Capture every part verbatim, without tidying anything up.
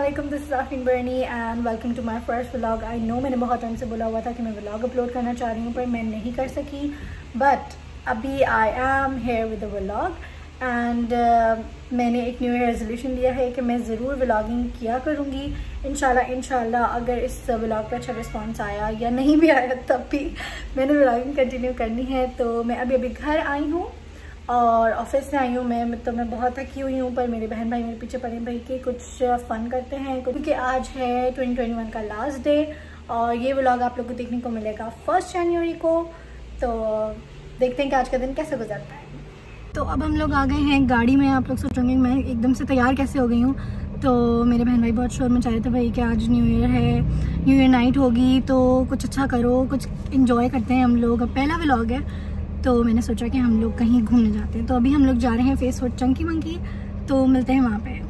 अस्सलामुअलैकुम, this is Afreen Barni and welcome to my first vlog. I know मैंने बहुत time से बोला हुआ था कि मैं व्लॉग अपलोड करना चाह रही हूँ पर मैं नहीं कर सकी, बट अभी I am here with the vlog and मैंने एक न्यू ईयर रेजोल्यूशन लिया है कि मैं ज़रूर व्लॉगिंग किया करूँगी इंशाल्लाह इंशाल्लाह। अगर इस व्लॉग पर अच्छा रिस्पॉन्स आया या नहीं भी आया तब भी मैंने व्लॉगिंग कंटिन्यू करनी है। तो मैं अभी अभी घर आई हूँ और ऑफिस से आई हूँ मैं, तो मैं बहुत थकी हुई हूँ पर मेरे बहन भाई मेरे पीछे पड़े भाई कि कुछ फ़न करते हैं क्योंकि आज है ट्वेंटी ट्वेंटी वन का लास्ट डे और ये व्लॉग आप लोग को देखने को मिलेगा फर्स्ट जनवरी को। तो देखते हैं कि आज का दिन कैसे गुजरता है। तो अब हम लोग आ गए हैं गाड़ी में। आप लोग सोचेंगे मैं एकदम से तैयार कैसे हो गई हूँ, तो मेरे बहन भाई बहुत शोर मचा रहे थे भाई कि आज न्यू ईयर है, न्यू ईयर नाइट होगी तो कुछ अच्छा करो, कुछ इंजॉय करते हैं हम लोग। अब पहला व्लॉग है तो मैंने सोचा कि हम लोग कहीं घूमने जाते हैं। तो अभी हम लोग जा रहे हैं फेस फूड चंकी मंकी, तो मिलते हैं वहाँ पे।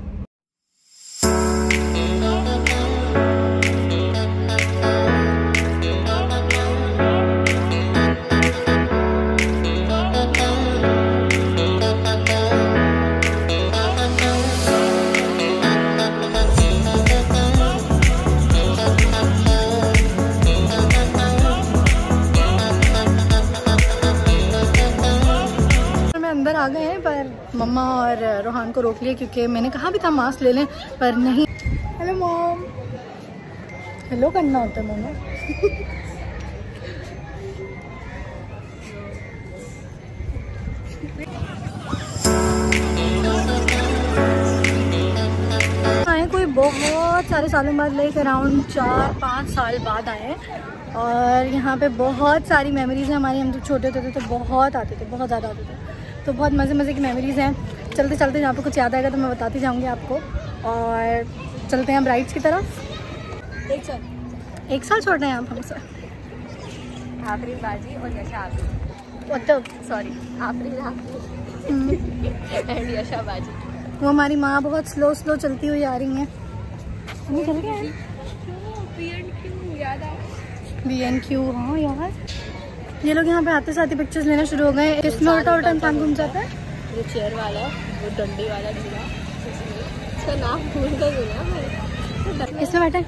अंदर आ गए हैं पर मम्मा और रोहान को रोक लिया क्योंकि मैंने कहा भी था मास्क ले लें पर नहीं। हेलो मॉम, हेलो करना होता है मम्मा। आए कोई बहुत सारे सालों बाद, लाइक अराउंड चार पाँच साल बाद आए हैं और यहाँ पे बहुत सारी मेमोरीज हैं हमारी। हम जब छोटे होते थे तो बहुत आते थे, बहुत ज़्यादा आते थे, तो बहुत मज़े मज़े की मेमोरीज़ हैं। चलते चलते जहाँ पे कुछ याद आएगा तो मैं बताती जाऊँगी आपको। और चलते हैं ब्राइड्स की तरफ। एक साल एक साल छोड़ रहे हैं आप हमसे। आफरीन बाजी और यशा आफरीन, तो सॉरी आफरीन एंड यशा बाजी। वो हमारी माँ बहुत स्लो स्लो चलती हुई आ रही हैं। नहीं चल गया बी एन क्यू। हाँ यार, ये लोग यहाँ पे आते साथ ही पिक्चर्स लेना शुरू हो गए। किसमें उल्टा उल्टा इंसान घूम जाता है? वो चेयर वाला, वो डंडे वाला झूला, इसका नाम भूल गई हूँ। इसमें बैठे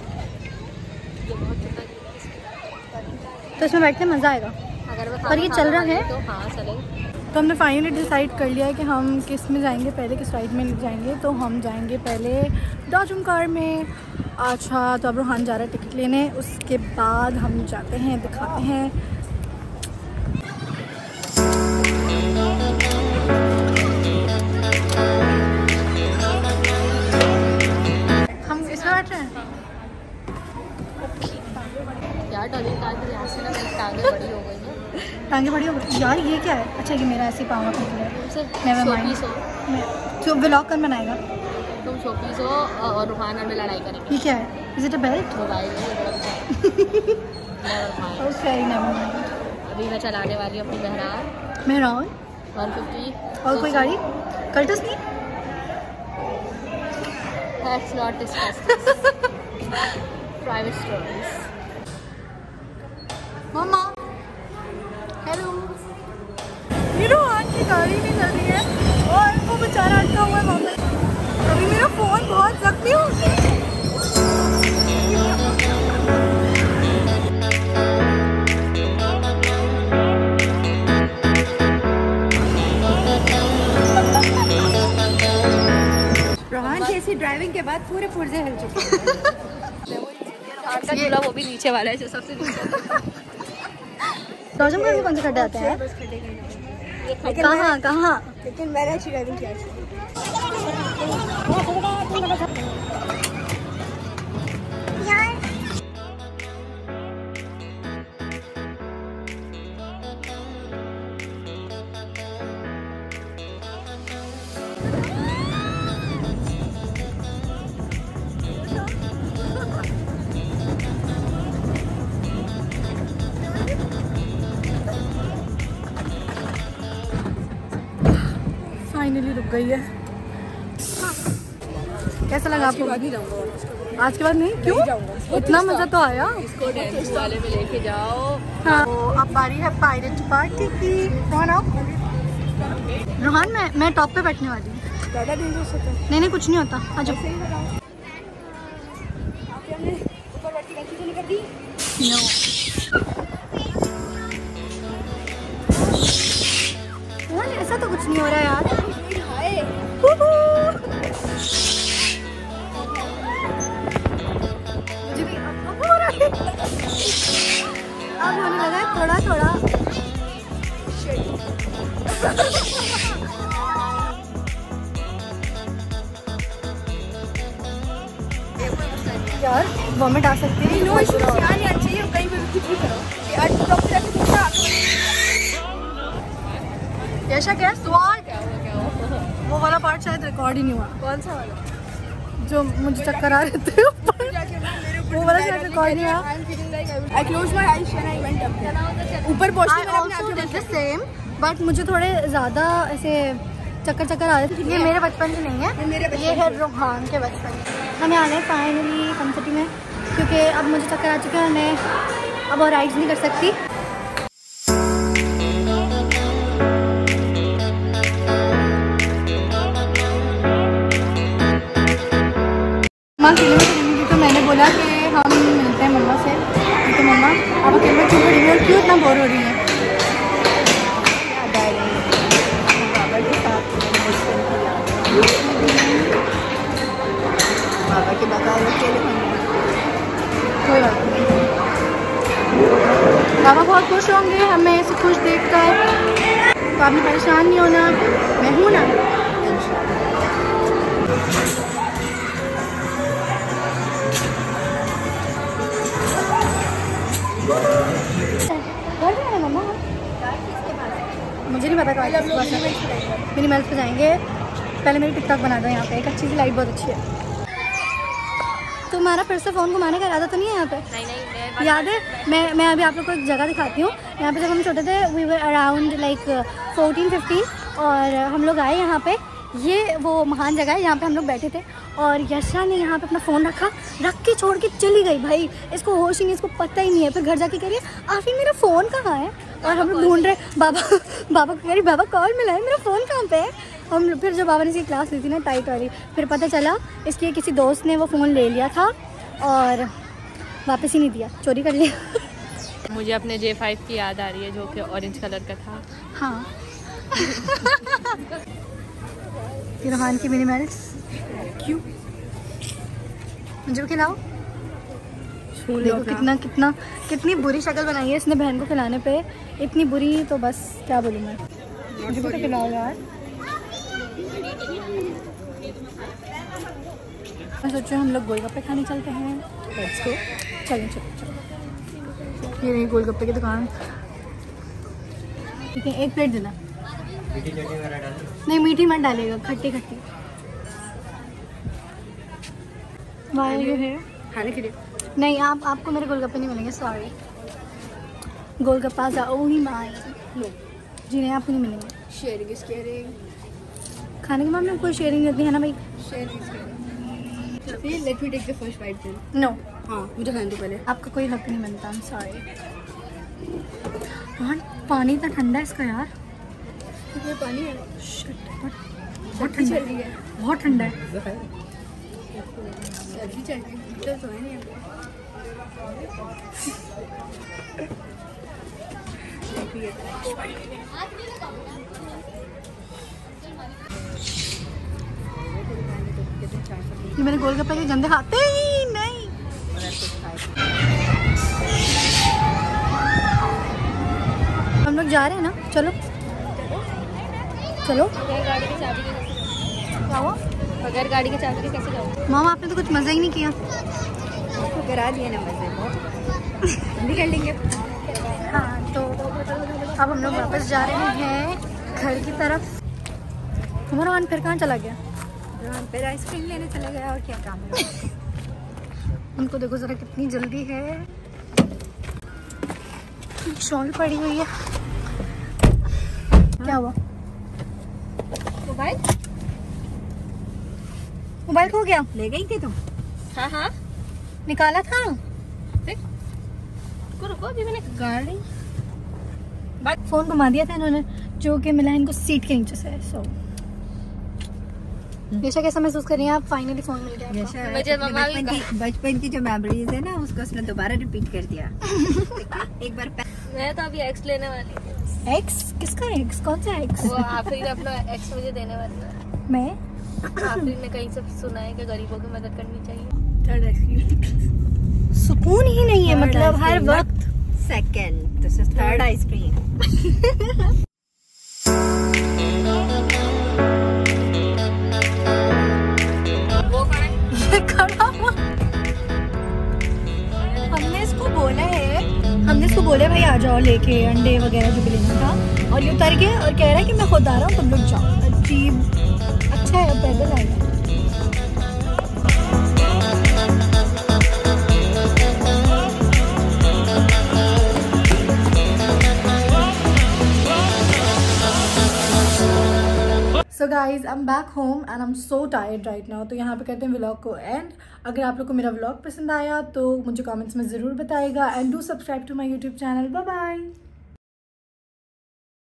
तो इसमें बैठने मज़ा आएगा अगर पर ये चल रहा है तो हाँ चलेगा। तो हमने फाइनली डिसाइड कर लिया है कि हम किस में जाएंगे, पहले किस राइड में जाएंगे। तो हम जाएंगे पहले डॉजम कार में। अच्छा, तो अब रोहान जा रहा है टिकट लेने, उसके बाद हम जाते हैं, दिखाते हैं। हम इसमें बैठ रहे हैं यार। डॉलिंग कार की यहाँ से ना मेरी टांगें बड़ी हो गई हैं। टांगे बड़ी हो गई यार। ये क्या है? अच्छा, ये मेरा ऐसे पाँव रखने के लिए। Never mind. तो व्लॉग कौन बनाएगा? तुम शोपीस हो और रुहान और में लड़ाई करेंगे। ये क्या है? Is it a belt? Mobile okay, never mind. अभी मैं चलाने वाली हूँ अपनी मेहरान मेहरान वन फिफ्टी। और कोई गाड़ी कल्टस की? Let's not discuss this. Private stories. मम्मा हेलो। ये रोहान की गाड़ी नहीं चल रही है और वो बेचारा अटका हुआ है वहाँ पे। अभी मेरा फ़ोन बहुत जख्मी हो गया। रोहान की ऐसी ड्राइविंग के बाद पूरे पुर्जे हिल चुके हैं। का झूला वो भी नीचे वाला है जो सबसे नीचे। डॉजम कार में कौन से खड्डे आते हैं? कहाँ कहाँ? लेकिन मैंने अच्छी ड्राइविंग किया। फाइनली रुक गई है। कैसा लगा आपको? आज के बाद नहीं? क्यों? इतना मजा तो आया। इसको डेंस वाले में लेके जाओ। हाँ, तो अब बारी है पायरेट पार्टी की। रोहान आओ। रोहान मैं मैं टॉप पे बैठने वाली हूँ। ज़्यादा डेंजरस होता है? नहीं नहीं कुछ नहीं होता। आ जाओ। खाएगी? नो। ऐसा तो कुछ नहीं हो रहा यार। मुझे भी अब हो रहा है। अब होने लगा है थोड़ा थोड़ा। यार वॉमिट आ सकती है। नो इशू, यहाँ नहीं आना चाहिए, कहीं पे भी कुछ भी करो। आज डॉक्टर ऐसे पूछा कैसा क्या स्वाद क्या हुआ क्या हुआ? वो वाला पार्ट शायद रिकॉर्ड ही नहीं हुआ। कौन सा वाला? जो मुझे चक्कर आ रहे थे वो वाला शायद रिकॉर्ड नहीं हुआ। I closed my eyes when I went up there. ऊपर पहुंचने में मैंने आंखें बंद की सेम, बट मुझे थोड़े ज़्यादा ऐसे चक्कर चक्कर आ रहे थे। ये मेरे बचपन से नहीं है, ये मेरे ये है रोहान के बचपन। हमें आना है फाइनली फन सिटी में, क्योंकि अब मुझे चक्कर आ चुके हैं, मैं अब और राइड्स नहीं कर सकती। मम्मा अकेले में खड़ी तो मैंने बोला कि हम मिलते हैं मम्मा से, तो मम्मा आप अकेले में क्यों खड़ी हुई और क्यों इतना बोर हो रही है? बाबा के साथ बाबा के बता अकेले कोई बात नहीं। बाबा बहुत खुश होंगे हमें ऐसे खुश देखकर, तो आपने परेशान नहीं होना, मैं हूँ ना। मम्मा मुझे नहीं पता कहाँ मिनी मेल्स पे जाएंगे। पहले मेरी टिकटॉक बना दो यहाँ पे, एक अच्छी सी लाइट बहुत अच्छी है। तुम्हारा फिर से फ़ोन घुमाने का इरादा तो नहीं है यहाँ पे? नहीं नहीं, याद है मैं मैं अभी आप लोग को एक जगह दिखाती हूँ। यहाँ पे जब हम छोटे थे we were around like fourteen fifteen और हम लोग आए यहाँ पे। ये वो महान जगह है, यहाँ पे हम लोग बैठे थे और यशा ने यहाँ पे अपना फ़ोन रखा, रख के छोड़ के चली गई। भाई इसको होश ही नहीं, इसको पता ही नहीं है। फिर घर जाके कह रही है आफी मेरा फ़ोन कहाँ है, और हम लोग ढूंढ रहे बाबा बाबा को कह रही बाबा कॉल मिला है, मेरा फ़ोन कहाँ पे है। हम फिर जब बाबा ने इसकी क्लास ली थी ना टाइट वाली, फिर पता चला इसके किसी दोस्त ने वो फ़ोन ले लिया था और वापस ही नहीं दिया, चोरी कर लिया। मुझे अपने जे फाइव की याद आ रही है जो कि ऑरेंज कलर का था। हाँ रोहान की मिनी मेल्स क्यों मुझे खिलाओ। देखो कितना कितना कितनी बुरी शक्ल बनाई है इसने बहन को खिलाने पे, इतनी बुरी तो बस क्या बोलूँ मैं। मुझे भी तो खिलाओ यार। मैं सोच रही हूँ हम लोग गोलगप्पे खाने चलते हैं। लेट्स गो, चलो चलो चलो। ये नहीं गोलगप्पे की दुकान। ठीक है एक प्लेट देना। नहीं मीठी मत डालेगा, खट्टी खट्टी। वाह ये है खाने के लिए। नहीं आप आपको मेरे गोलगप्पे नहीं मिलेंगे, सॉरी। गोलगप्पा जाओ ही माई लो जी, नहीं आपको नहीं मिलेंगे। Sharing is caring. खाने के मामले में कोई शेयरिंग रहती है ना भाई। Sharing let me take the first bite then. No हाँ मुझे खाने दो पहले। आपका कोई हक नहीं बनता, आई एम सॉरी। पानी इतना ठंडा है इसका यार। कितना पानी है? शिट, बहुत ठंडा है, बहुत ठंडा है। सर्दी चल रही है तो है नहीं। ये मेरे गोलगप्पे के गंदे खाते ही नहीं। हम लोग जा रहे हैं ना, चलो चलो। बगैर गाड़ी की चाबी के कैसे क्या हुआ? बगैर गाड़ी की चाबी के कैसे जाओ? मामा आपने तो कुछ मज़ा ही नहीं किया। तो करा दिया ना मज़े, हम भी कर लेंगे। हाँ तो अब हम लोग वापस जा रहे हैं घर की तरफ। तुम्हारा वन फिर कहाँ चला गया? फिर आइसक्रीम लेने चला गया और क्या काम है। उनको देखो ज़रा कितनी जल्दी है। शॉल पड़ी हुई है। क्या हुआ? मोबाइल मोबाइल खो गया? ले गई थी तुम? हाँ हाँ निकाला था। रुको अभी मैंने गाड़ी फोन घुमा दिया था इन्होंने, जो कि मिला इनको सीट के नीचे से। सो यशा कैसा महसूस कर रही हैं आप? फाइनली फोन मिल गया यशा मुझे मम्मा भी बचपन की बचपन की जो मेमोरीज है ना उसको उसने दोबारा रिपीट कर दिया। एक बार मैं तो अभी एक्स लेने वाली थी। एक्स? किसका एक्स? कौन सा एक्स? वो आफरीन अपना एक्स मुझे देने वाली है। मैं आफरीन ने कहीं से सुना है कि गरीबों की मदद करनी चाहिए। थर्ड आइसक्रीम सुकून ही नहीं है, मतलब हर वक्त। Second, this is third ice cream. हमने इसको बोला है हमने इसको बोला है भाई आ जाओ लेके अंडे वगैरह जो भी लेना था, और ये उतर गया और कह रहा है कि मैं खुद आ रहा हूँ, तुम लोग जाओ। अजीब। अच्छा है अब पैदल आएगा। So guys I am back home and I am so tired right now. तो यहाँ पे करते हैं व्लॉग को एंड। अगर आप लोग को मेरा व्लॉग पसंद आया तो मुझे कमेंट्स में ज़रूर बताइएगा and do subscribe to my YouTube channel. Bye bye.